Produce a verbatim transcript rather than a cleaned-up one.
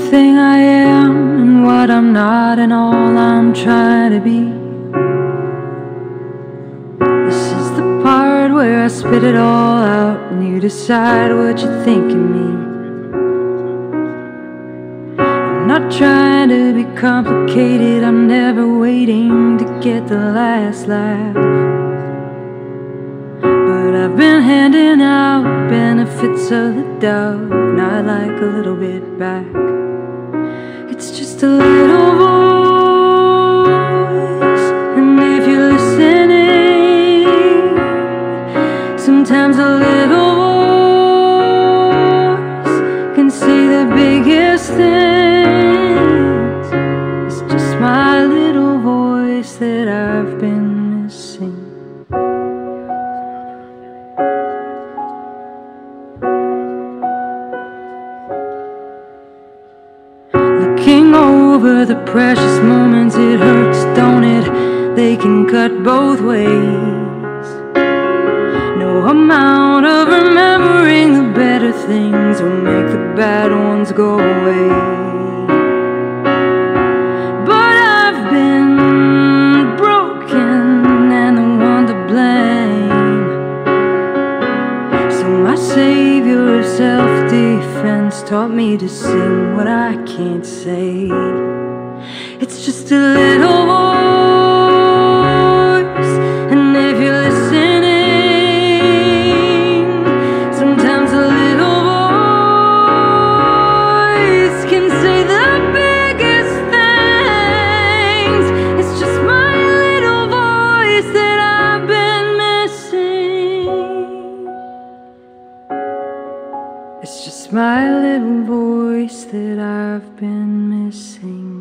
everything I am and what I'm not and all I'm trying to be. This is the part where I spit it all out and you decide what you think of me. I'm not trying to be complicated, I'm never waiting to get the last laugh. But I've been handing out benefits of the doubt, and I like a little bit back. It's just a little voice, and if you're listening, sometimes a little voice can say the biggest things. It's just my little voice that I've been missing. Looking over the precious moments, it hurts, don't it? They can cut both ways. No amount of remembering the better things will make the bad ones go away. But I've been broken and the one to blame. So my savior of self-defense taught me to sing what I can't say. It's just a little voice, and if you're listening, sometimes a little voice can say the biggest things. It's just my little voice that I've been missing. It's just my little voice that I've been missing.